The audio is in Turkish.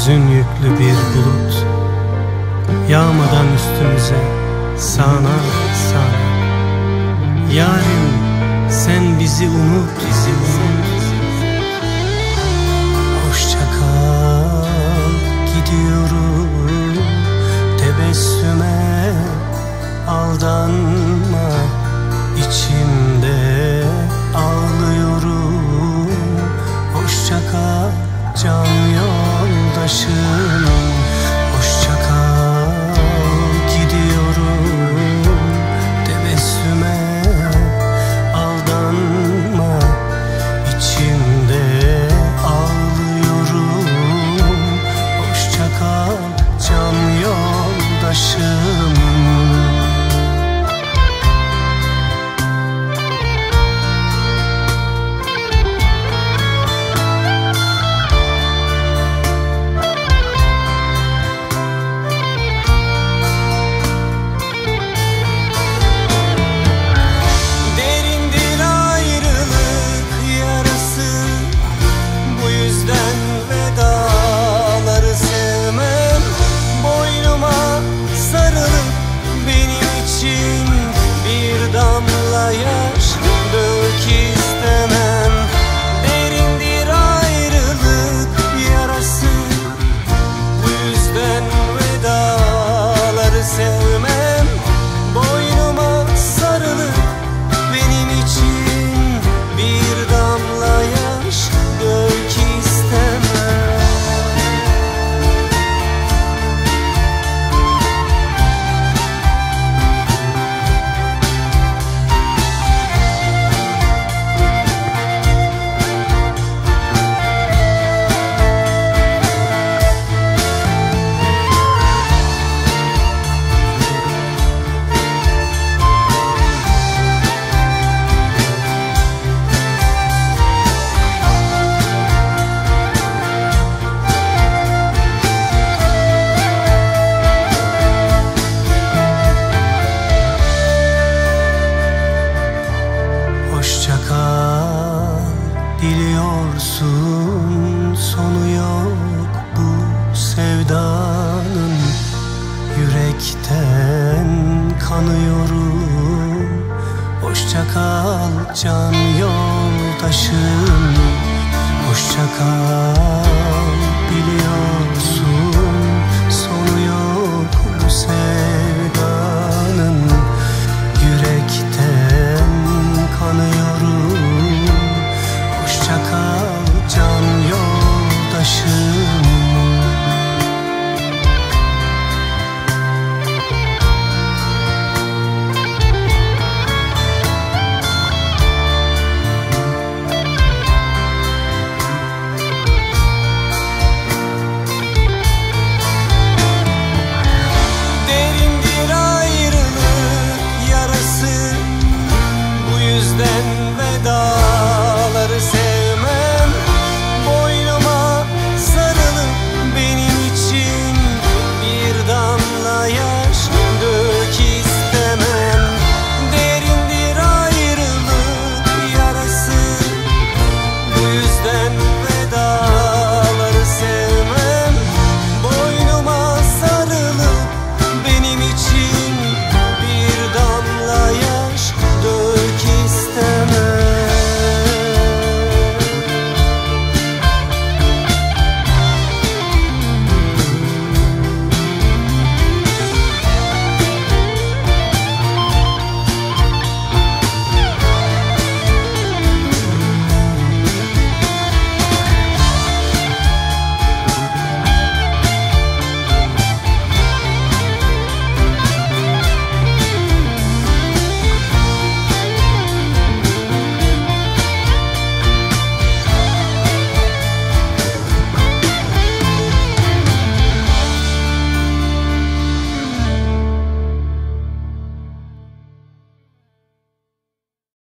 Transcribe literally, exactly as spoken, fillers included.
hüzün yüklü bir bulut, yağmadan üstümüze sağanak sağanak. Yarim sen bizi unut, bizi unut. Hoşça kal, gidiyorum. Tebessüme aldanma, içimde ağlıyorum. Hoşça kal can yoldaşım. Hoşça kal, gidiyorum. Tebessüme aldanma, içimde ağlıyorum. Hoşça kal can yoldaşım. Yaş dök istemem. Derindir ayrılık yarası, bu yüzden vedaları sevmem. Boynuma sarılıp benim için bir damla yaş dök istemem. Biliyorsun sonu yok bu sevdanın. Yürekten kanıyorum. Hoşça kal can yoldaşım. Hoşça kal, biliyorum.